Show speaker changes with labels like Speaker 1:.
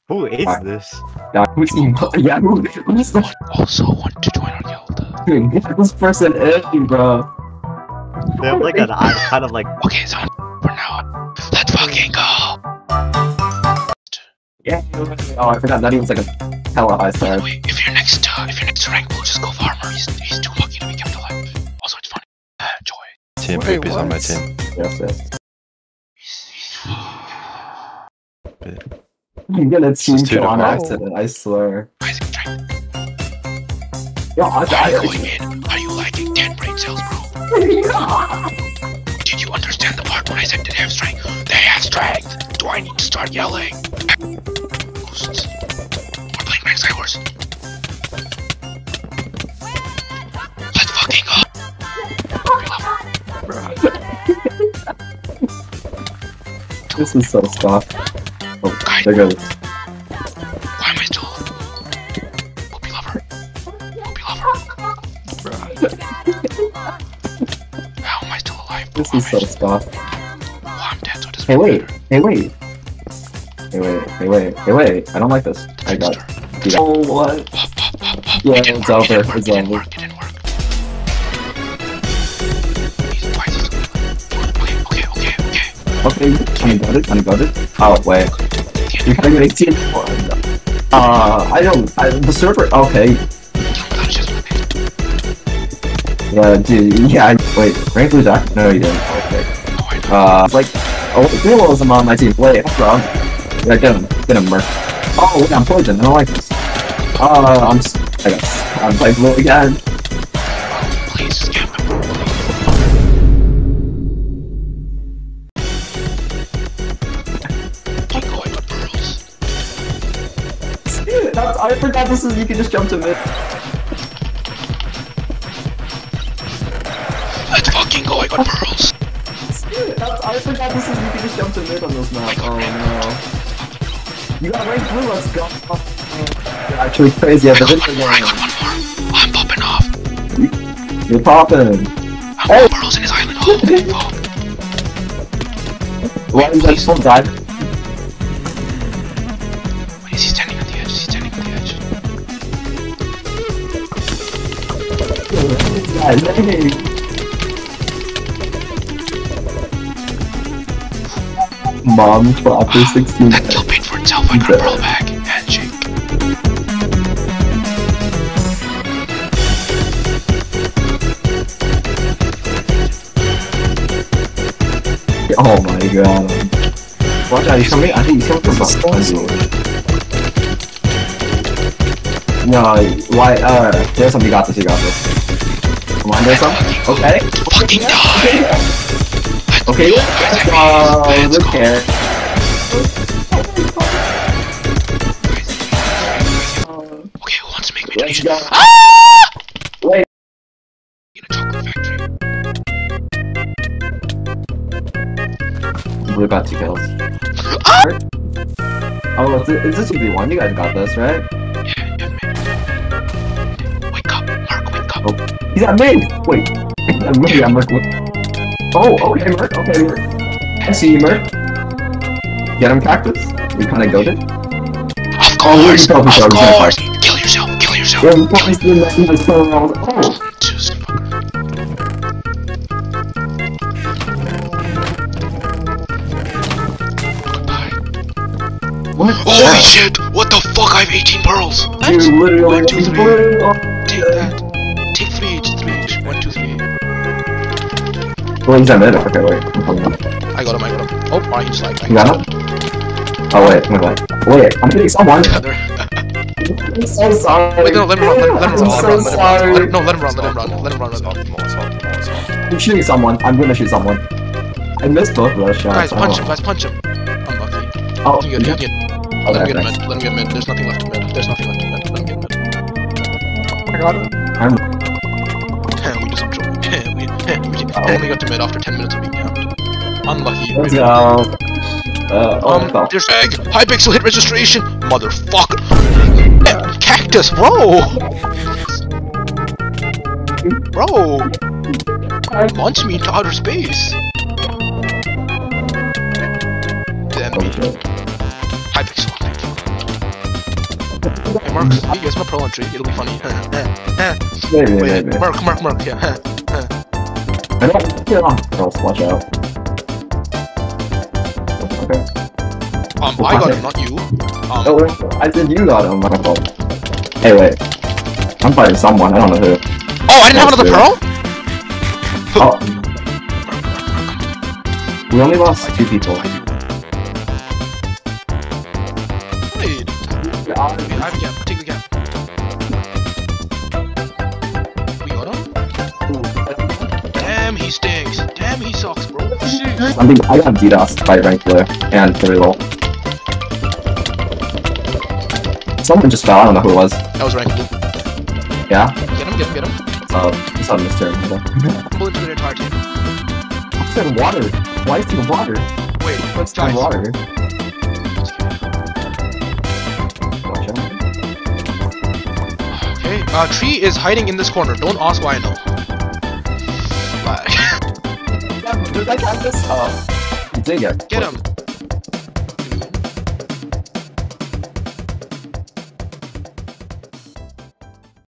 Speaker 1: Who is this?
Speaker 2: Yeah, who's who's the
Speaker 3: Also want to join our guild.
Speaker 2: fuck this person is, bro?
Speaker 1: They have like an kind of like.
Speaker 3: Okay, so for now, let's fucking go.
Speaker 2: Yeah. Oh, I forgot that he was like a hella high star.
Speaker 3: Wait, if you're next to rank, we'll just go farmer. He's too lucky to be kept alive. Also, it's funny. Joy.
Speaker 4: Team Poop is on my team.
Speaker 2: Yes. I'm gonna team kill on accident, I swear.
Speaker 3: Isaac, try.
Speaker 2: Yo,
Speaker 3: Why are you going in? Are you liking 10 brain cells, bro? Did you understand the part when I said they have strength? They have strength! Do I need to start yelling? Ghosts. We're playing Max Horse. Let's fucking go!
Speaker 2: This is so soft. Oh,
Speaker 3: Guys.
Speaker 2: there goes.
Speaker 3: Why am I still alive? Poopy lover. Poopy lover. How am I still alive?
Speaker 2: This is so soft.
Speaker 3: Oh, I'm dead, so it doesn't
Speaker 2: Hey, wait.
Speaker 3: matter.
Speaker 2: Hey, wait. I don't like this. I got it. Oh, what? Yeah,
Speaker 3: It didn't
Speaker 2: it's
Speaker 3: work,
Speaker 2: over.
Speaker 3: It didn't work.
Speaker 2: It's
Speaker 3: It didn't
Speaker 2: over.
Speaker 3: work. It didn't work. Why is this okay.
Speaker 2: Okay, got it. Oh, wait. You gotta get 18. I don't. The server. Okay. Yeah, dude. Yeah. Wait. Rank Blue Jack? No, you didn't. Okay. Like. Oh, Duo is on my team. Wait, what's wrong? Yeah, get him, Merc. Oh, wait, I'm poisoned. I don't like this. I'm playing Blue again.
Speaker 3: Please scam him.
Speaker 2: I forgot this is. You can just jump to mid.
Speaker 3: Let's fucking go, I got pearls.
Speaker 2: I forgot this is. You can just jump to mid on this map. Oh no. You got rank blue. Let's go. You're actually crazy at the video game.
Speaker 3: I got one more. I'm popping off.
Speaker 2: You're popping.
Speaker 3: I'm got pearls in his island. Oh, fuck.
Speaker 2: Why is that still diving?
Speaker 3: Wait, is he standing on the edge? Is he standing on the edge?
Speaker 2: Mom for after 16.
Speaker 3: That kill paid for itself. I got a pearl bag. Handshake.
Speaker 2: Oh my god. Watch out, he's coming. I think he's coming from behind you. No, why? There's some. You got this. Come on, there's some. Okay.
Speaker 3: Fucking die!
Speaker 2: Okay, let's go. Look here.
Speaker 3: Okay, who wants to make me
Speaker 2: Let's
Speaker 3: donation?
Speaker 2: go.
Speaker 3: Ah!
Speaker 2: Wait.
Speaker 3: In a chocolate factory.
Speaker 2: Blue got 2 kills.
Speaker 3: Ah!
Speaker 2: Oh, it's this 2v1. You guys got this, right?
Speaker 3: Yeah, man. Wake up, Mark, wake up.
Speaker 2: Oh, he's at mid. Wait. Maybe I'm Merc. Oh, okay, Merc. I see you, Merc. Get him, Cactus. You kind of goaded.
Speaker 3: Of course! Kill yourself!
Speaker 2: Yeah, we probably still let him just turn around. Oh.
Speaker 3: Just Goodbye.
Speaker 2: What?
Speaker 3: Holy shit! What the fuck? I have 18 pearls!
Speaker 2: You literally
Speaker 3: 1, 2, 3.
Speaker 2: Oh.
Speaker 3: Take that. Take 3 each, 3 each. 1, 2, 3.
Speaker 2: Well, he's at mid. Okay, wait. I'm coming up.
Speaker 3: I got him. Oh, he just like.
Speaker 2: You got him? Oh, wait. Wait, I'm hitting someone.
Speaker 3: Together.
Speaker 2: I'm so sorry.
Speaker 3: Wait, no, let him run.
Speaker 2: I'm so sorry.
Speaker 3: Let him run.
Speaker 2: I'm shooting someone. I'm gonna shoot someone. I missed both of those shots.
Speaker 3: Guys, punch him. Unlucky.
Speaker 2: Oh,
Speaker 3: You get Let him
Speaker 2: okay.
Speaker 3: get mid. There's nothing left in mid. Let him get mid.
Speaker 2: I got it. I'm.
Speaker 3: We just we only got to mid after 10 minutes of being camped. Unlucky.
Speaker 2: Let's go.
Speaker 3: There's egg. Hypixel hit registration. Motherfucker. Cactus, bro. Launch me into outer space. Then Hypixel. Mercs. You guys, my pro on tree. It'll be funny.
Speaker 2: Maybe,
Speaker 3: Wait,
Speaker 2: maybe.
Speaker 3: Merc. Yeah.
Speaker 2: I don't get on. Girls, watch out. Okay.
Speaker 3: I got him, not you.
Speaker 2: Oh, I said you got him. My fault. Hey, wait. I'm fighting someone. I don't know who.
Speaker 3: Oh, I didn't have another pearl?
Speaker 2: Oh. We only lost 2 people.
Speaker 3: Wait. I have a gap. Take the gap. We got him? Damn, he stinks. Damn, he sucks, bro. Jeez.
Speaker 2: I got DDoS by rank player and 3 roll. Someone just fell. I don't know who it was.
Speaker 3: That was rank blue.
Speaker 2: Yeah?
Speaker 3: Get him.
Speaker 2: It's on Mr.
Speaker 3: Pull into the entire team.
Speaker 2: I said water. Why is it water?
Speaker 3: Wait,
Speaker 2: What's
Speaker 3: guys.
Speaker 2: water? Watch out.
Speaker 3: Okay, Tree is hiding in this corner. Don't ask why I know.
Speaker 2: Does that count this? Oh. You did
Speaker 3: Get him.